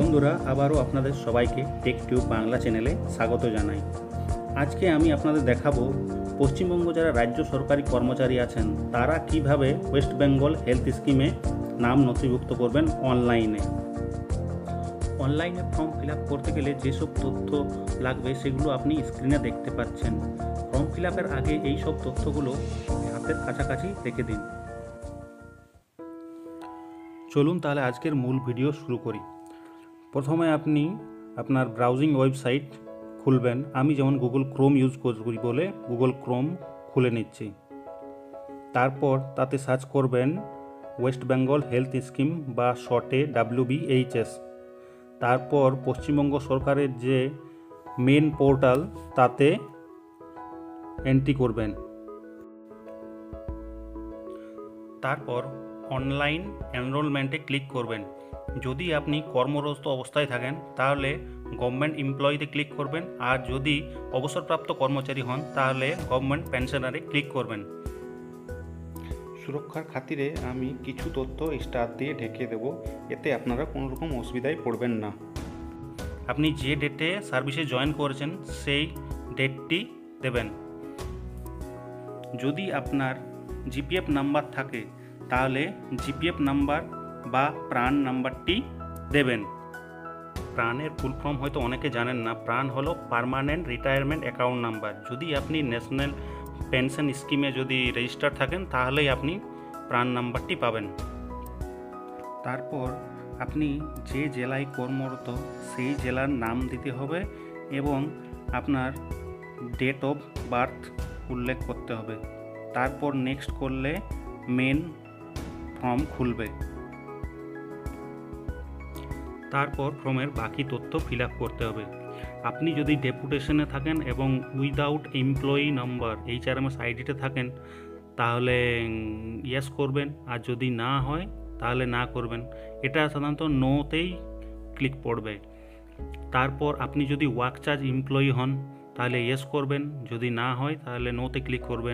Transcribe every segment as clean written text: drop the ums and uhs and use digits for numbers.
বন্ধুরা, আবারও আপনাদের সবাইকে টেক টিউব বাংলা চ্যানেলে স্বাগত জানাই। আজকে আমি আপনাদের দেখাবো পশ্চিমবঙ্গ যারা রাজ্য সরকারি কর্মচারী আছেন তারা কিভাবে ওয়েস্ট বেঙ্গল হেলথ স্কিমে নাম নথিভুক্ত করবেন অনলাইনে। অনলাইনে ফর্ম ফিল আপ করতে গেলে যেসব তথ্য লাগবে সেগুলো আপনি স্ক্রিনে দেখতে পাচ্ছেন। ফর্ম ফিল আপের আগে এই সব তথ্যগুলো হাতের কাছাকাছি রেখে দিন। চলুন তাহলে আজকের মূল ভিডিও শুরু করি। প্রথমে আপনি আপনার ব্রাউজিং ওয়েবসাইট খুলবেন। আমি যেমন গুগল ক্রোম ইউজ করি বলে গুগল ক্রোম খুলে নিচ্ছি। তারপর তাতে সার্চ করবেন ওয়েস্ট বেঙ্গল হেলথ স্কিম বা শর্টে WBHS। তারপর পশ্চিমবঙ্গ সরকারের যে মেন পোর্টাল তাতে এন্ট্রি করবেন। তারপর অনলাইন এনরোলমেন্টে ক্লিক করবেন। যদি আপনি কর্মরত অবস্থায় থাকেন তাহলে গভর্নমেন্ট এমপ্লয়িতে ক্লিক করবেন, আর যদি অবসরপ্রাপ্ত কর্মচারী হন তাহলে গভর্নমেন্ট পেনশনারে ক্লিক করবেন। সুরক্ষার খাতিরে আমি কিছু তথ্য স্টার দিয়ে ঢেকে দেব, এতে আপনারা কোনো রকম অসুবিধায় পড়বেন না। আপনি যে ডেটে সার্ভিসে জয়েন করেছেন সেই ডেটটি দেবেন। যদি আপনার জিপিএফ নাম্বার থাকে তাহলে জিপিএফ নাম্বার বা প্রাণ নাম্বারটি দেবেন। প্রাণের ফুল ফর্ম হয়তো অনেকে জানেন না। প্রাণ হলো পার্মানেন্ট রিটায়ারমেন্ট অ্যাকাউন্ট নাম্বার। যদি আপনি ন্যাশনাল পেনশন স্কিমে যদি রেজিস্টার থাকেন তাহলেই আপনি প্রাণ নাম্বারটি পাবেন। তারপর আপনি যে জেলায় কর্মরত সেই জেলার নাম দিতে হবে এবং আপনার ডেট অফ বার্থ উল্লেখ করতে হবে। তারপর নেক্সট করলে মেন ফর্ম খুলবে। তারপর ফর্মের বাকি তথ্য ফিল আপ করতে হবে। আপনি যদি ডেপুটেশনে থাকেন এবং উইদাউট এমপ্লয়ি নাম্বার HRMS আইডিতে থাকেন তাহলে ইয়েস করবেন, আর যদি না হয় তাহলে না করবেন। এটা সাধারণত নোতেই ক্লিক পড়বে। তারপর আপনি যদি ওয়ার্ক চার্জ এমপ্লয়ি হন তাহলে ইয়েস করবেন, যদি না হয় তাহলে নোতে ক্লিক করবেন।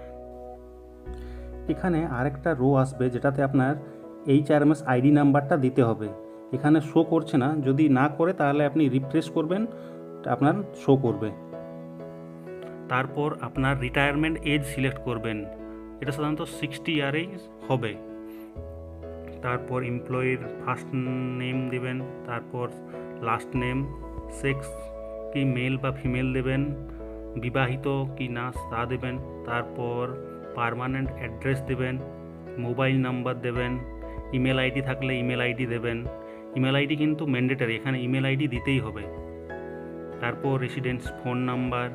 এখানে আরেকটা রো আসবে যেটাতে আপনার HRMS আইডি নাম্বারটা দিতে হবে। এখানে শো করছে না, যদি না করে তাহলে আপনি রিফ্রেশ করবেন, আপনার শো করবে। তারপর আপনার রিটায়ারমেন্ট এজ সিলেক্ট করবেন, এটা সাধারণত 60 ইয়ারেই হবে। তারপর এমপ্লয়ির ফার্স্ট নেম দেবেন, তারপর লাস্ট নেম, সেক্স কি মেল বা ফিমেল দেবেন, বিবাহিত কি না তা দেবেন। তারপর পার্মানেন্ট অ্যাড্রেস দেবেন, মোবাইল নাম্বার দেবেন, ইমেল আইডি থাকলে ইমেল আইডি দেবেন। ইমেল আইডি কিন্তু ম্যান্ডেটরি, এখানে ইমেল আইডি দিতেই হবে। তারপর রেসিডেন্স ফোন নাম্বার।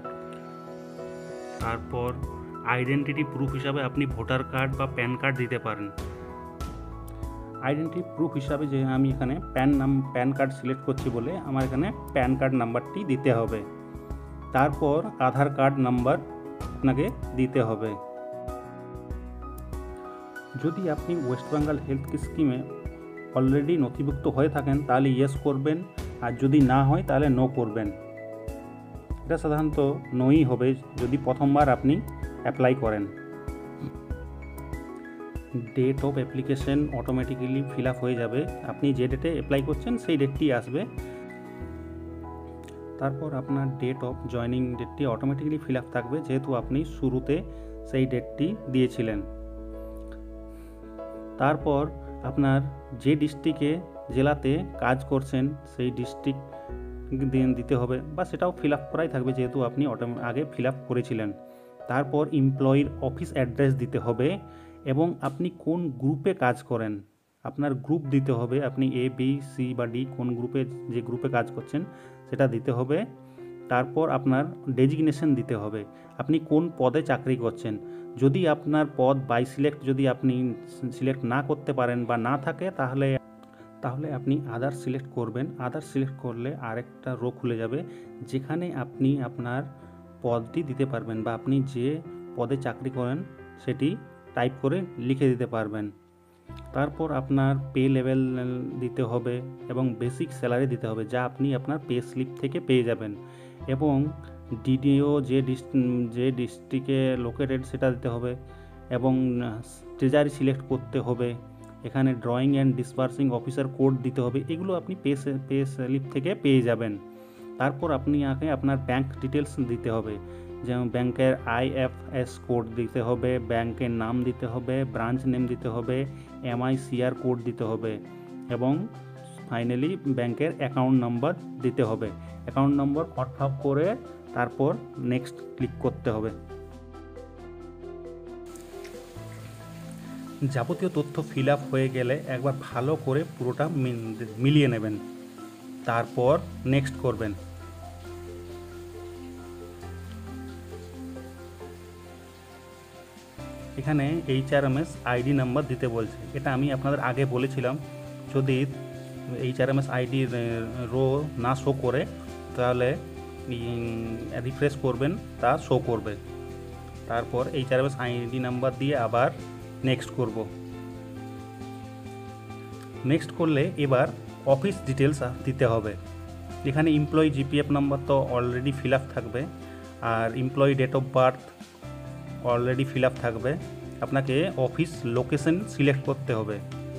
তারপর আইডেন্টিটি প্রুফ হিসাবে আপনি ভোটার কার্ড বা প্যান কার্ড দিতে পারেন। আইডেন্টিটি প্রুফ হিসাবে যে আমি এখানে প্যান কার্ড সিলেক্ট করছি বলে আমার এখানে প্যান কার্ড নাম্বারটি দিতে হবে। তারপর আধার কার্ড নাম্বার আপনাকে দিতে হবে। যদি আপনি ওয়েস্ট বেঙ্গল হেলথ স্কিমে অলরেডি নথিভুক্ত হয়ে থাকেন তাহলে ইয়েস করবেন, আর যদি না হয় তাহলে নো করবেন। এটা সাধারণত নোই হবে যদি প্রথমবার আপনি অ্যাপ্লাই করেন। Date of application automatically fill up হয়ে যাবে। আপনি যে ডেটে অ্যাপ্লাই করছেন সেই ডেটটি আসবে। তারপর আপনার ডেট অফ জয়নিং ডেটটি অটোমেটিক্যালি ফিল আপ থাকবে, যেহেতু আপনি শুরুতে সেই ডেটটি দিয়েছিলেন। তারপর আপনার যে ডিস্ট্রিক্টে জেলাতে কাজ করছেন সেই ডিস্ট্রিক্ট দিতে হবে, বা সেটাও ফিল আপ করাই থাকবে যেহেতু আপনি আগে ফিল আপ করেছিলেন। তারপর এমপ্লয়ির অফিস অ্যাড্রেস দিতে হবে এবং আপনি কোন গ্রুপে কাজ করেন আপনার গ্রুপ দিতে হবে। আপনি A, B, C বা D কোন গ্রুপে যে গ্রুপে কাজ করছেন সেটা দিতে হবে। তারপর আপনার ডেজিগনেশন দিতে হবে, আপনি কোন পদে চাকরি করছেন। যদি আপনার পদ বাই সিলেক্ট যদি আপনি সিলেক্ট না করতে পারেন বা না থাকে তাহলে আপনি আদার সিলেক্ট করবেন। আদার সিলেক্ট করলে আরেকটা রো খুলে যাবে যেখানে আপনি আপনার পদটি দিতে পারবেন বা আপনি যে পদে চাকরি করেন সেটি টাইপ করে লিখে দিতে পারবেন। তারপর আপনার পে লেভেল দিতে হবে এবং বেসিক স্যালারি দিতে হবে, যা আপনি আপনার পে স্লিপ থেকে পেয়ে যাবেন। এবং DDO যে ডিস্ট্রিক্টে লোকেটেড সেটা দিতে হবে এবং ট্রেজারি সিলেক্ট করতে হবে এখানে drawing and disbursing officer code দিতে হবে, এগুলো আপনি পে স্লিপ থেকে পেয়ে যাবেন। তারপর আপনি আপনার ব্যাংক ডিটেলস দিতে হবে, যেমন ব্যাংকের IFS কোড দিতে হবে, ব্যাংকের নাম দিতে হবে, ব্রাঞ্চ নেম দিতে হবে, MICR কোড দিতে হবে এবং ফাইনালি ব্যাংকের অ্যাকাউন্ট নাম্বার দিতে হবে। অ্যাকাউন্ট নম্বর কনফার্ম করে তারপর নেক্সট ক্লিক করতে হবে। যাবতীয় তথ্য ফিল আপ হয়ে গেলে একবার ভালো করে পুরোটা মিলিয়ে নেবেন, তারপর নেক্সট করবেন। এখানে HRMS ID নাম্বার দিতে বলছে, এটা আমি আপনাদের আগে বলেছিলাম, যদি HRMS ID রো না শো করে তাহলে রিফ্রেশ করবেন, তা শো করবে। তারপর HRMS ID নাম্বার দিয়ে আবার নেক্সট করব। নেক্সট করলে এবার অফিস ডিটেলস দিতে হবে। এখানে এমপ্লয়ি GPF নাম্বার তো অলরেডি ফিল আপ থাকবে, আর employee date of birth already fill up থাকবে। আপনাকে অফিস লোকেশন সিলেক্ট করতে হবে।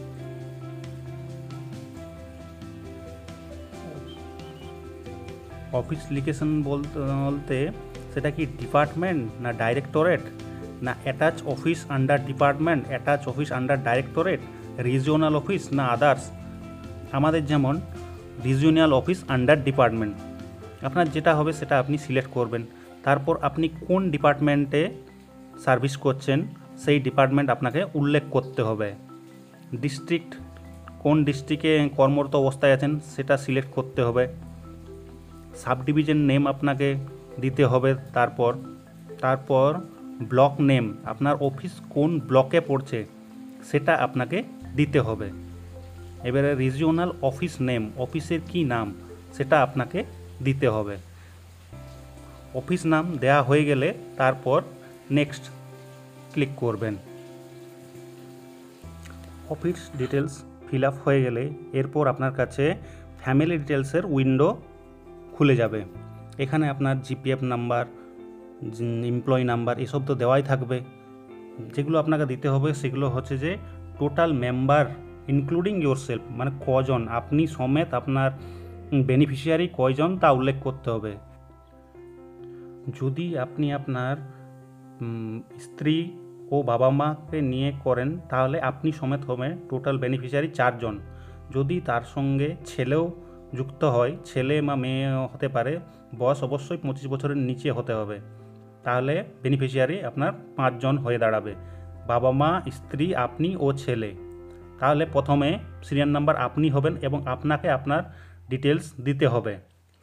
অফিস লোকেশন বলতে সেটা কি ডিপার্টমেন্ট না ডাইরেক্টরেট, না attach office under department, attach office under directorate, regional office না আদার্স। আমাদের যেমন রিজিওনাল অফিস আন্ডার ডিপার্টমেন্ট, আপনার যেটা হবে সেটা আপনি সিলেক্ট করবেন। তারপর আপনি কোন ডিপার্টমেন্টে সার্ভিস করছেন সেই ডিপার্টমেন্ট আপনাকে উল্লেখ করতে হবে। ডিস্ট্রিক্ট, কোন ডিস্ট্রিক্টে কর্মরত অবস্থায় আছেন সেটা সিলেক্ট করতে হবে। সাব ডিভিশন নেম আপনাকে দিতে হবে। তারপর ব্লক নেম, আপনার অফিস কোন ব্লকে পড়ছে সেটা আপনাকে দিতে হবে। এবারে রিজিওনাল অফিস নেম, অফিসের কি নাম সেটা আপনাকে দিতে হবে। অফিস নাম দেয়া হয়ে গেলে তারপর নেক্সট ক্লিক করবেন। অফিস ডিটেলস ফিল আপ হয়ে গেলে এরপর আপনার কাছে ফ্যামিলি ডিটেলসের উইন্ডো খুলে যাবে। এখানে আপনার GPF নাম্বার, এমপ্লয়ি নাম্বার এসব তো দেওয়াই থাকবে। যেগুলো আপনাকে দিতে হবে সেগুলো হচ্ছে যে টোটাল মেম্বার ইনক্লুডিং ইয়োরসেলফ, মানে কজন আপনি সমেত আপনার বেনিফিশিয়ারি কয়জন তা উল্লেখ করতে হবে। যদি আপনি আপনার স্ত্রী ও বাবা মাকে নিয়ে করেন তাহলে আপনি সমেত হবে টোটাল বেনিফিশিয়ারি 4 জন। যদি তার সঙ্গে ছেলেও যুক্ত হয়, ছেলে বা মেয়ে হতে পারে, বয়স অবশ্যই 25 বছরের নিচে হতে হবে, তাহলে বেনিফিশিয়ারি আপনার 5 জন হয়ে দাঁড়াবে, বাবা মা, স্ত্রী, আপনি ও ছেলে। তাহলে প্রথমে সিরিয়াল নাম্বার আপনি হবেন এবং আপনাকে আপনার ডিটেলস দিতে হবে।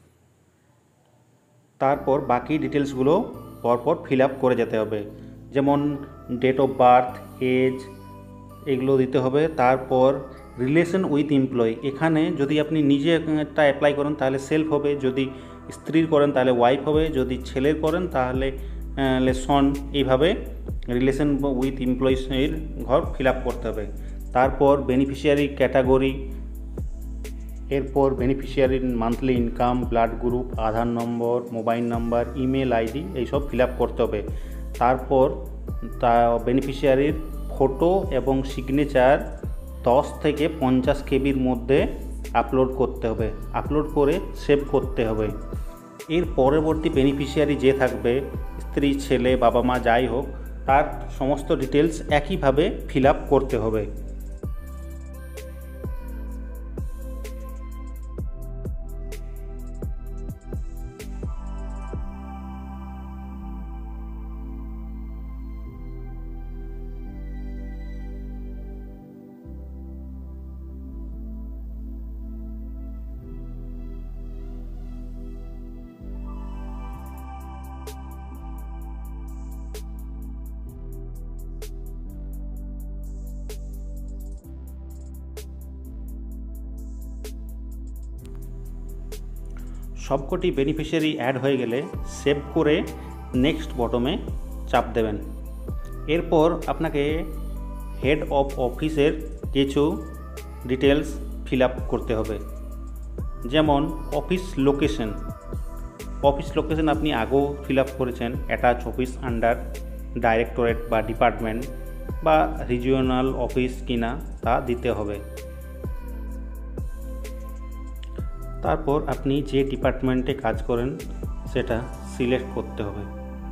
তারপর বাকি ডিটেলসগুলো পরপর ফিল আপ করে যেতে হবে, যেমন ডেট অফ বার্থ, এজ, এগুলো দিতে হবে। তারপর রিলেশন উইথ এমপ্লয়ি, এখানে যদি আপনি নিজে একটা অ্যাপ্লাই করেন তাহলে সেলফ হবে, যদি স্ত্রীর করেন তাহলে ওয়াইফ হবে, যদি ছেলের করেন তাহলে সন। এইভাবে রিলেশন উইথ এমপ্লয়ির ঘর ফিল আপ করতে হবে। তারপর বেনিফিশিয়ারি ক্যাটাগরি, এরপর বেনিফিশিয়ারির monthly income, blood group, Aadhaar number, mobile number, email ID এইসব ফিল আপ করতে হবে। তারপর বেনিফিশিয়ারির ফটো এবং সিগনেচার 10 থেকে 50 কেবির মধ্যে আপলোড করতে হবে, আপলোড করে সেভ করতে হবে। এর পরবর্তী বেনিফিশিয়ারি যে থাকবে, স্ত্রী, ছেলে, বাবা মা যাই হোক, তার সমস্ত ডিটেলস একইভাবে ফিল আপ করতে হবে। সবকটি বেনিফিশিয়ারি অ্যাড হয়ে গেলে সেভ করে নেক্সট বটমে চাপ দেবেন। এরপর আপনাকে হেড অফ অফিসের কিছু ডিটেলস ফিল আপ করতে হবে, যেমন অফিস লোকেশন। অফিস লোকেশন আপনি আগেও ফিল আপ করেছেন, অ্যাটাচ অফিস আন্ডার ডাইরেক্টরেট বা ডিপার্টমেন্ট, বা রিজিওনাল অফিস কিনা তা দিতে হবে। তারপর আপনি যে ডিপার্টমেন্টে কাজ করেন সেটা সিলেক্ট করতে হবে।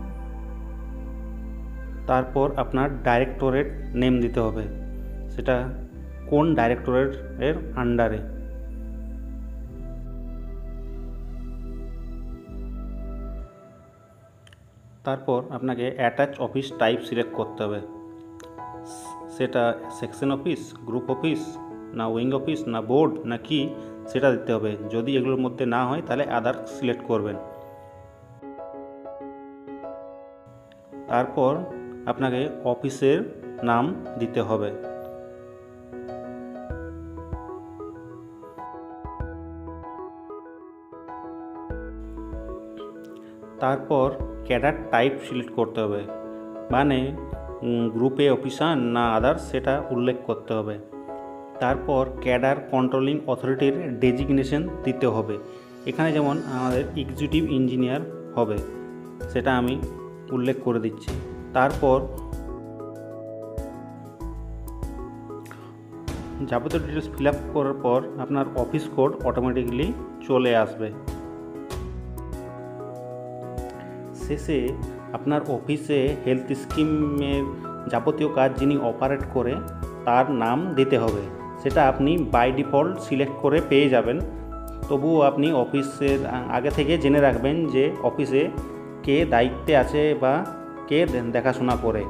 তারপর আপনার ডাইরেক্টরেট নেম দিতে হবে, সেটা কোন ডাইরেক্টরেটের আন্ডারে। তারপর আপনাকে অ্যাটাচ অফিস টাইপ সিলেক্ট করতে হবে, সেটা সেকশন অফিস, গ্রুপ অফিস, না উইং অফিস, না বোর্ড, না কি, সেটা দিতে হবে। যদি এগুলোর মধ্যে না হয় তাহলে আদার সিলেক্ট করবেন। তারপর আপনাকে অফিসের নাম দিতে হবে। তারপর ক্যাডার টাইপ সিলেক্ট করতে হবে, মানে গ্রুপে অফিসার না আদার্স সেটা উল্লেখ করতে হবে। তারপর ক্যাডার কন্ট্রোলিং অথরিটির ডেজিগনেশন দিতে হবে। এখানে যেমন আমাদের এক্সিকিউটিভ ইঞ্জিনিয়ার হবে, সেটা আমি উল্লেখ করে দিচ্ছি। তারপর যাবতীয় ডিটেলস ফিল আপ করার পর আপনার অফিস কোড অটোমেটিক্যালি চলে আসবে। শেষে আপনার অফিসে হেলথ স্কিমের যাবতীয় কাজ যিনি অপারেট করে তার নাম দিতে হবে, সেটা আপনি বাই ডিফল্ট সিলেক্ট করে পেয়ে যাবেন। তবুও আপনি অফিসের আগে থেকে জেনে রাখবেন যে অফিসে কে দায়িত্বে আছে বা কে দেখাশোনা করে।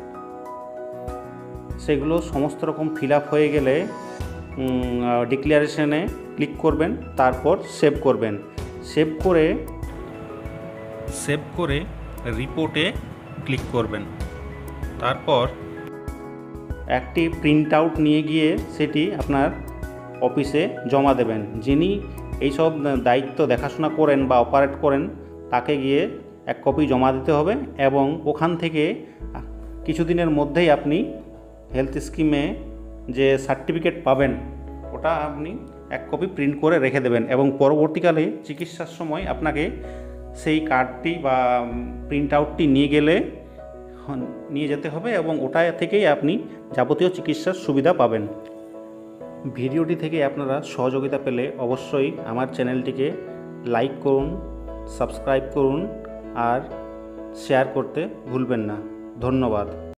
সেগুলো সমস্ত রকম ফিল আপ হয়ে গেলে ডিক্লারেশনে ক্লিক করবেন, তারপর সেভ করবেন। সেভ করে রিপোর্টে ক্লিক করবেন। তারপর একটি প্রিন্ট আউট নিয়ে গিয়ে সেটি আপনার অফিসে জমা দেবেন। যিনি এইসব দায়িত্ব দেখাশোনা করেন বা অপারেট করেন তাকে গিয়ে এক কপি জমা দিতে হবে, এবং ওখান থেকে কিছুদিনের মধ্যেই আপনি হেলথ স্কিমে যে সার্টিফিকেট পাবেন ওটা আপনি এক কপি প্রিন্ট করে রেখে দেবেন, এবং পরবর্তীকালে চিকিৎসার সময় আপনাকে সেই কার্ডটি বা প্রিন্ট আউটটি নিয়ে যেতে হবে, এবং ওটা থেকেই আপনি যাবতীয় চিকিৎসার সুবিধা পাবেন। ভিডিওটি থেকে আপনারা সহযোগিতা পেলে অবশ্যই আমার চ্যানেলটিকে লাইক করুন, সাবস্ক্রাইব করুন আর শেয়ার করতে ভুলবেন না। ধন্যবাদ।